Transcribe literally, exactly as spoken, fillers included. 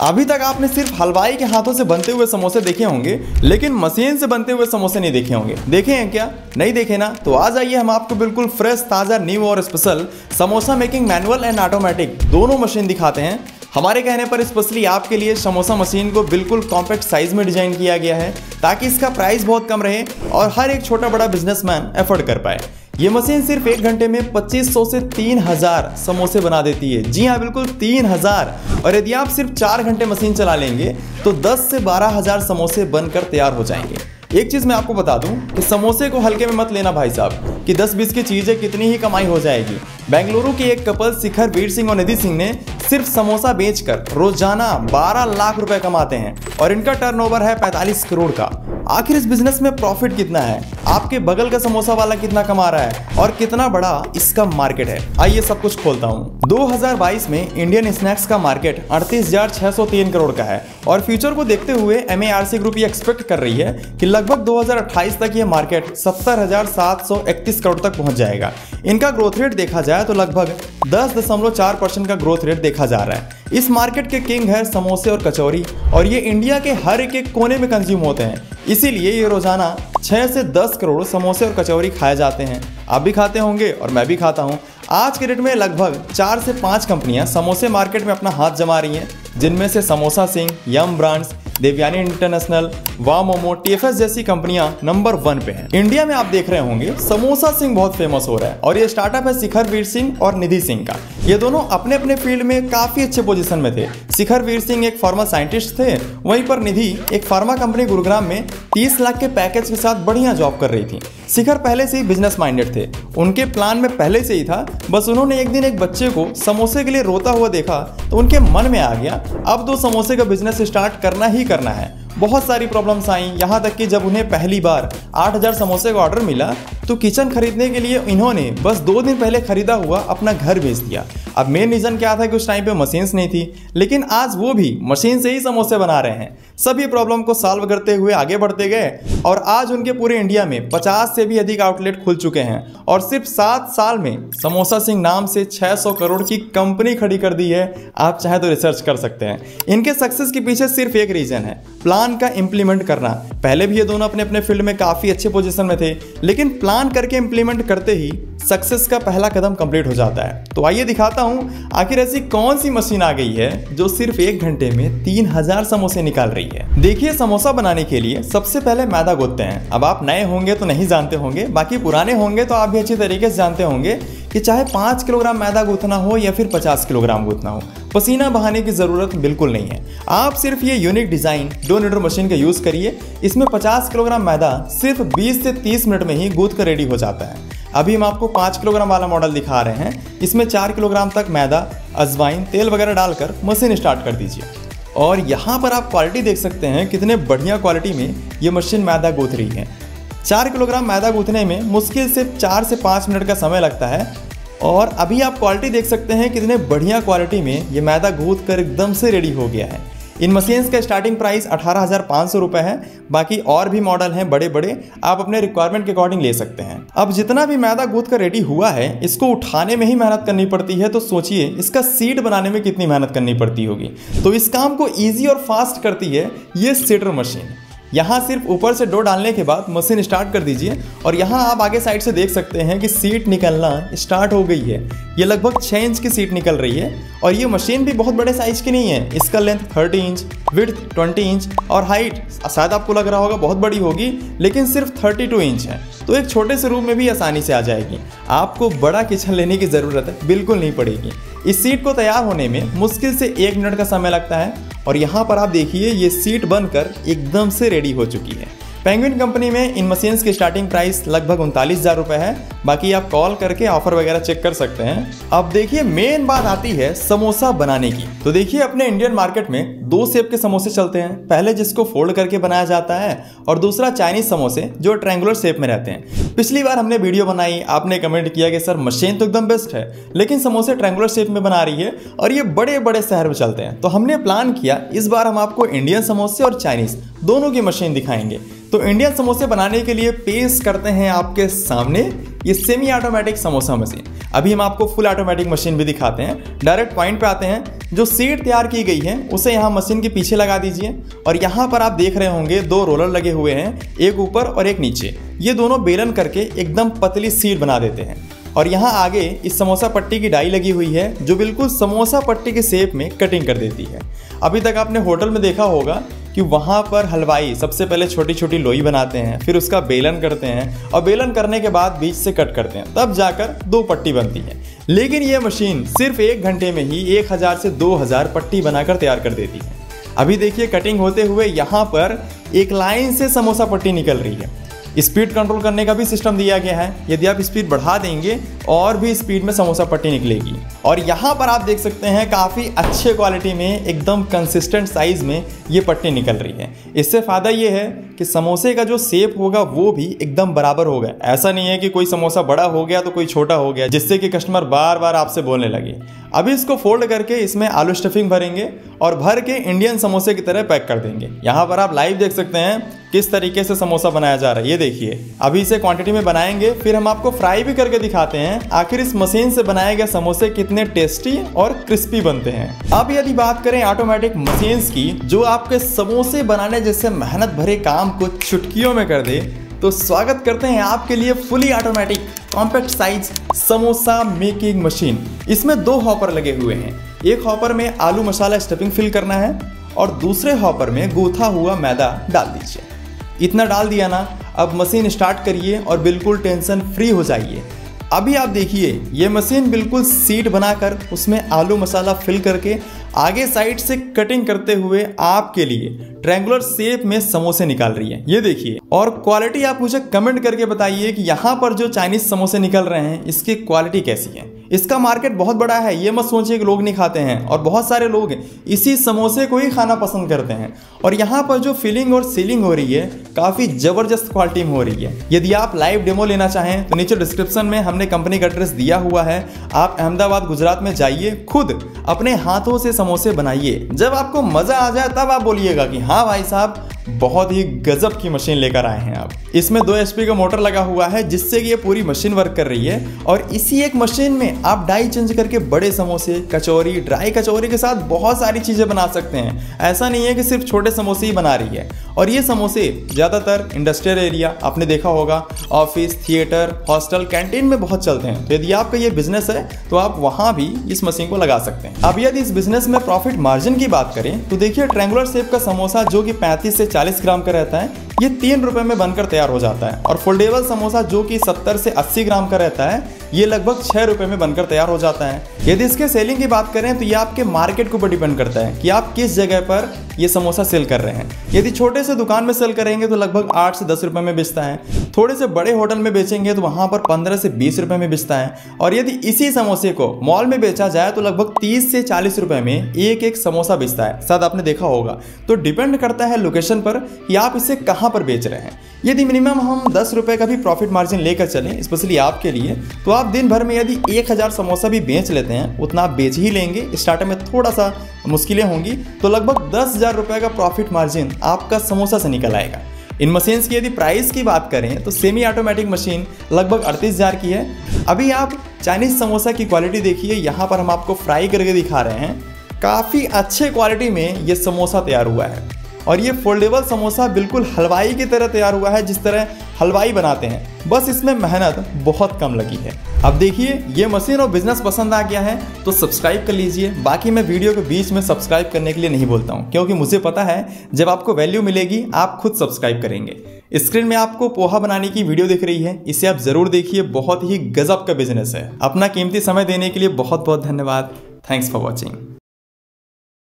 अभी तक आपने सिर्फ हलवाई के हाथों से बनते हुए समोसे देखे होंगे, लेकिन मशीन से बनते हुए समोसे नहीं देखे होंगे। देखे हैं क्या? नहीं देखे ना? तो आ जाइए, हम आपको बिल्कुल फ्रेश, ताज़ा, न्यू और special samosa making manual and automatic दोनों मशीन दिखाते हैं। हमारे कहने पर स्पेशली आपके लिए समोसा मशीन को बिल्कुल कॉम्पैक्ट साइज में डिजाइन किया गया है, ताकि इसका प्राइस बहुत कम रहे और हर एक छोटा बड़ा बिजनेसमैन एफोर्ड कर पाए। ये मशीन सिर्फ एक घंटे में पच्चीस सौ से तीन हज़ार समोसे बना देती है। जी हाँ, बिल्कुल तीन हज़ार। और यदि आप सिर्फ चार घंटे मशीन चला लेंगे तो दस से बारह हज़ार समोसे बनकर तैयार हो जाएंगे। एक चीज़ मैं आपको बता दूं कि समोसे को हल्के में मत लेना भाई साहब, कि दस बीस की चीज़ें कितनी ही कमाई हो जाएगी। बेंगलुरु के एक कपल शिखर वीर सिंह और निधि सिंह ने सिर्फ समोसा बेचकर रोजाना बारह लाख रुपए कमाते हैं और इनका टर्नओवर है पैंतालीस करोड़ का। आखिर इस बिजनेस में प्रॉफिट कितना है, आपके बगल का समोसा वाला कितना कमा रहा है और कितना बड़ा इसका मार्केट है, आइए सब कुछ खोलता हूँ। दो हज़ार बाईस में इंडियन स्नैक्स का मार्केट अड़तीस हजार छह सौ तीन करोड़ का है और फ्यूचर को देखते हुए M A R C group ये एक्सपेक्ट कर रही है कि लगभग दो हज़ार अट्ठाईस तक ये मार्केट सत्तर हजार सात सौ इकतीस करोड़ तक पहुंच जाएगा। इनका ग्रोथ रेट देखा जाए तो लगभग दस दशमलव चार परसेंट का ग्रोथ रेट देखा जा रहा है। इस मार्केट के किंग है समोसे और कचौरी और ये इंडिया के हर एक एक कोने में कंज्यूम होते हैं, इसीलिए ये रोजाना छह से दस करोड़ समोसे और कचौरी खाए जाते हैं। आप भी खाते होंगे और मैं भी खाता हूँ। आज के डेट में लगभग चार से पाँच कंपनियां समोसे मार्केट में अपना हाथ जमा रही हैं, जिनमें से Samosa Singh, Yum Brands, Devyani International, Wow Momo, T F S जैसी कंपनियां नंबर वन पे हैं। इंडिया में आप देख रहे होंगे समोसा सिंह बहुत फेमस हो रहा है और ये स्टार्टअप है शिखर वीर सिंह और निधि सिंह का। ये दोनों अपने अपने फील्ड में काफी अच्छे पोजीशन में थे। शिखर वीर सिंह एक फार्मा साइंटिस्ट थे, वहीं पर निधि एक फार्मा कंपनी गुरुग्राम में तीस लाख के पैकेज के साथ बढ़िया जॉब कर रही थी। शिखर पहले से ही बिजनेस माइंडेड थे, उनके प्लान में पहले से ही था, बस उन्होंने एक दिन एक बच्चे को समोसे के लिए रोता हुआ देखा तो उनके मन में आ गया अब तो समोसे का बिजनेस स्टार्ट करना ही करना है। बहुत सारी प्रॉब्लम्स आई, यहाँ तक कि जब उन्हें पहली बार आठ हज़ार समोसे का ऑर्डर मिला तो किचन खरीदने के लिए इन्होंने बस दो दिन पहले खरीदा हुआ अपना घर बेच दिया। अब मेन रीज़न क्या था कि उस टाइम पे मशीन्स नहीं थी, लेकिन आज वो भी मशीन से ही समोसे बना रहे हैं। सभी प्रॉब्लम को सॉल्व करते हुए आगे बढ़ते गए और आज उनके पूरे इंडिया में पचास से भी अधिक आउटलेट खुल चुके हैं और सिर्फ सात साल में समोसा सिंह नाम से छह सौ करोड़ की कंपनी खड़ी कर दी है। आप चाहे तो रिसर्च कर सकते हैं। इनके सक्सेस के पीछे सिर्फ एक रीज़न है, प्लान का इंप्लीमेंट करना। पहले भी ये दोनों अपने अपने फील्ड में काफ़ी अच्छे पोजीशन में थे, लेकिन प्लान करके इंप्लीमेंट करते ही सक्सेस का पहला कदम कंप्लीट हो जाता है। तो आइए दिखाता हूं आखिर ऐसी कौन सी मशीन आ गई है जो सिर्फ एक घंटे में तीन हज़ार समोसे निकाल रही है। देखिए, समोसा बनाने के लिए सबसे पहले मैदा गूंथते हैं। अब आप नए होंगे तो नहीं जानते होंगे, बाकी पुराने होंगे तो आप भी अच्छी तरीके से जानते होंगे कि चाहे पाँच किलोग्राम मैदा गूंथना हो या फिर पचास किलोग्राम गूंथना हो, पसीना बहाने की ज़रूरत बिल्कुल नहीं है। आप सिर्फ ये unique design dough kneader machine का यूज़ करिए। इसमें पचास किलोग्राम मैदा सिर्फ बीस से तीस मिनट में ही गूंथ कर रेडी हो जाता है। अभी हम आपको पाँच किलोग्राम वाला मॉडल दिखा रहे हैं। इसमें चार किलोग्राम तक मैदा, अजवाइन, तेल वगैरह डालकर मशीन स्टार्ट कर दीजिए। और यहाँ पर आप क्वालिटी देख सकते हैं कितने बढ़िया क्वालिटी में ये मशीन मैदा गूंथ रही है। चार किलोग्राम मैदा गूंथने में मुश्किल से चार से पाँच मिनट का समय लगता है और अभी आप क्वालिटी देख सकते हैं कितने बढ़िया क्वालिटी में ये मैदा गूंथ कर एकदम से रेडी हो गया है। इन मशीन्स का स्टार्टिंग प्राइस अठारह हज़ार पाँच सौ रुपये है। बाकी और भी मॉडल हैं बड़े बड़े, आप अपने रिक्वायरमेंट के अकॉर्डिंग ले सकते हैं। अब जितना भी मैदा गूंथ कर रेडी हुआ है, इसको उठाने में ही मेहनत करनी पड़ती है, तो सोचिए इसका सीड बनाने में कितनी मेहनत करनी पड़ती होगी। तो इस काम को ईजी और फास्ट करती है ये सीडर मशीन। यहाँ सिर्फ ऊपर से डो डालने के बाद मशीन स्टार्ट कर दीजिए और यहाँ आप आगे साइड से देख सकते हैं कि सीट निकलना स्टार्ट हो गई है। ये लगभग छः इंच की सीट निकल रही है और ये मशीन भी बहुत बड़े साइज की नहीं है। इसका लेंथ तीस इंच, विड्थ बीस इंच और हाइट शायद आपको लग रहा होगा बहुत बड़ी होगी, लेकिन सिर्फ बत्तीस इंच है। तो एक छोटे से रूम में भी आसानी से आ जाएगी। आपको बड़ा किचन लेने की ज़रूरत बिल्कुल नहीं पड़ेगी। इस सीट को तैयार होने में मुश्किल से एक मिनट का समय लगता है और यहाँ पर आप देखिए ये सीट बनकर एकदम से रेडी हो चुकी है। पेंगुइन कंपनी में इन मशीन्स की स्टार्टिंग प्राइस लगभग उनतालीस हज़ार रुपये है। बाकी आप कॉल करके ऑफर वगैरह चेक कर सकते हैं। अब देखिए मेन बात आती है समोसा बनाने की। तो देखिए अपने इंडियन मार्केट में दो शेप के समोसे चलते हैं, पहले जिसको फोल्ड करके बनाया जाता है और दूसरा चाइनीज समोसे जो ट्रायंगुलर शेप में रहते हैं। पिछली बार हमने वीडियो बनाई, आपने कमेंट किया कि सर मशीन तो एकदम बेस्ट है, लेकिन समोसे ट्रायंगुलर शेप में बना रही है और ये बड़े बड़े शहर में चलते हैं। तो हमने प्लान किया इस बार हम आपको इंडियन समोसे और चाइनीज दोनों की मशीन दिखाएंगे। तो इंडियन समोसे बनाने के लिए पेश करते हैं आपके सामने ये सेमी ऑटोमेटिक समोसा मशीन। अभी हम आपको फुल ऑटोमेटिक मशीन भी दिखाते हैं। डायरेक्ट पॉइंट पे आते हैं। जो सीट तैयार की गई है उसे यहाँ मशीन के पीछे लगा दीजिए और यहाँ पर आप देख रहे होंगे दो रोलर लगे हुए हैं, एक ऊपर और एक नीचे। ये दोनों बेलन करके एकदम पतली सीट बना देते हैं और यहाँ आगे इस समोसा पट्टी की डाई लगी हुई है जो बिल्कुल समोसा पट्टी के शेप में कटिंग कर देती है। अभी तक आपने होटल में देखा होगा कि वहाँ पर हलवाई सबसे पहले छोटी छोटी लोई बनाते हैं, फिर उसका बेलन करते हैं और बेलन करने के बाद बीच से कट करते हैं, तब जाकर दो पट्टी बनती है। लेकिन ये मशीन सिर्फ एक घंटे में ही एक हज़ार से दो हज़ार पट्टी बनाकर तैयार कर देती है। अभी देखिए कटिंग होते हुए यहाँ पर एक लाइन से समोसा पट्टी निकल रही है। स्पीड कंट्रोल करने का भी सिस्टम दिया गया है। यदि आप स्पीड बढ़ा देंगे और भी स्पीड में समोसा पट्टी निकलेगी। और यहाँ पर आप देख सकते हैं काफ़ी अच्छे क्वालिटी में एकदम कंसिस्टेंट साइज में ये पट्टी निकल रही है। इससे फ़ायदा ये है कि समोसे का जो शेप होगा वो भी एकदम बराबर होगा। ऐसा नहीं है कि कोई समोसा बड़ा हो गया तो कोई छोटा हो गया, जिससे कि कस्टमर बार बार आपसे बोलने लगे। अभी इसको फोल्ड करके इसमें आलू स्टफिंग भरेंगे और भर के इंडियन समोसे की तरह पैक कर देंगे। यहाँ पर आप लाइव देख सकते हैं किस तरीके से समोसा बनाया जा रहा है। ये देखिए, अभी इसे क्वांटिटी में बनाएंगे, फिर हम आपको फ्राई भी करके दिखाते हैं आखिर इस मशीन से बनाए गए समोसे कितने टेस्टी और क्रिस्पी बनते हैं। अब यदि बात करें ऑटोमेटिक मशीन्स की जो आपके समोसे बनाने जैसे मेहनत भरे काम को चुटकियों में कर दे, तो स्वागत करते हैं आपके लिए fully automatic compact size samosa making machine. इसमें दो हॉपर लगे हुए हैं। एक हॉपर में आलू मसाला स्टफिंग फिल करना है और दूसरे हॉपर में गूथा हुआ मैदा डाल दीजिए। इतना डाल दिया ना, अब मशीन स्टार्ट करिए और बिल्कुल टेंशन फ्री हो जाइए। अभी आप देखिए ये मशीन बिल्कुल सीट बनाकर उसमें आलू मसाला फिल करके आगे साइड से कटिंग करते हुए आपके लिए ट्रायंगुलर शेप में समोसे निकाल रही है। ये देखिए, और क्वालिटी आप मुझे कमेंट करके बताइए कि यहाँ पर जो चाइनीज समोसे निकल रहे हैं इसकी क्वालिटी कैसी है। इसका मार्केट बहुत बड़ा है, ये मत सोचिए कि लोग नहीं खाते हैं, और बहुत सारे लोग इसी समोसे को ही खाना पसंद करते हैं। और यहाँ पर जो फिलिंग और सीलिंग हो रही है काफ़ी ज़बरदस्त क्वालिटी में हो रही है। यदि आप लाइव डेमो लेना चाहें तो नीचे डिस्क्रिप्शन में हमने कंपनी का एड्रेस दिया हुआ है। आप अहमदाबाद गुजरात में जाइए, खुद अपने हाथों से समोसे बनाइए। जब आपको मज़ा आ जाए तब आप बोलिएगा कि हाँ भाई साहब बहुत ही गजब की मशीन लेकर आए हैं आप। इसमें दो एचपी का मोटर लगा हुआ है जिससे कि ये पूरी मशीन वर्क कर रही है। और इसी एक मशीन में आप डाई चेंज करके बड़े समोसे, कचौरी, ड्राई कचौरी के साथ बहुत सारी चीज़ें बना सकते हैं। ऐसा नहीं है कि सिर्फ छोटे समोसे ही बना रही है। और ये समोसे ज़्यादातर इंडस्ट्रियल एरिया, आपने देखा होगा, ऑफिस, थिएटर, हॉस्टल, कैंटीन में बहुत चलते हैं। तो यदि आपका ये बिजनेस है तो आप वहाँ भी इस मशीन को लगा सकते हैं। अब यदि इस बिजनेस में प्रॉफिट मार्जिन की बात करें तो देखिए ट्रायंगुलर शेप का समोसा जो कि पैंतीस से चालीस ग्राम का रहता है ये तीन रुपए में बनकर तैयार हो जाता है। और फोल्डेबल समोसा जो कि सत्तर से अस्सी ग्राम का रहता है ये लगभग छह रुपए में बनकर तैयार हो जाता है। यदि इसके सेलिंग की बात करें तो ये आपके मार्केट के ऊपर डिपेंड करता है कि आप किस जगह पर ये समोसा सेल कर रहे हैं। यदि छोटे से दुकान में सेल करेंगे तो लगभग आठ से दस रुपए में बेचता है। थोड़े से बड़े होटल में बेचेंगे तो वहां पर पंद्रह से बीस रुपए में बेचता है। और यदि इसी समोसे को मॉल में बेचा जाए तो लगभग तीस से चालीस रुपए में एक एक समोसा बेचता है, शायद आपने देखा होगा। तो डिपेंड करता है लोकेशन पर कि आप इसे कहां पर बेच रहे हैं। यदि मिनिमम हम दस रुपए का भी प्रॉफिट मार्जिन लेकर चलें स्पेशली आपके लिए, तो आप दिन भर में यदि एक हज़ार समोसा भी बेच लेते हैं, उतना आप बेच ही लेंगे। स्टार्टर में थोड़ा सा मुश्किलें होंगी तो लगभग दस हज़ार रुपये का प्रॉफिट मार्जिन आपका समोसा से निकल आएगा। इन मशीन्स की यदि प्राइस की बात करें तो सेमी ऑटोमेटिक मशीन लगभग अड़तीस हज़ार की है। अभी आप चाइनीज समोसा की क्वालिटी देखिए, यहाँ पर हम आपको फ्राई करके दिखा रहे हैं। काफ़ी अच्छे क्वालिटी में ये समोसा तैयार हुआ है। और ये फोल्डेबल समोसा बिल्कुल हलवाई की तरह तैयार हुआ है, जिस तरह हलवाई बनाते हैं, बस इसमें मेहनत बहुत कम लगी है। अब देखिए ये मशीन और बिजनेस पसंद आ गया है तो सब्सक्राइब कर लीजिए। बाकी मैं वीडियो के बीच में सब्सक्राइब करने के लिए नहीं बोलता हूँ, क्योंकि मुझे पता है जब आपको वैल्यू मिलेगी आप खुद सब्सक्राइब करेंगे। स्क्रीन में आपको पोहा बनाने की वीडियो दिख रही है, इसे आप जरूर देखिए, बहुत ही गजब का बिजनेस है। अपना कीमती समय देने के लिए बहुत बहुत धन्यवाद। Thanks for watching.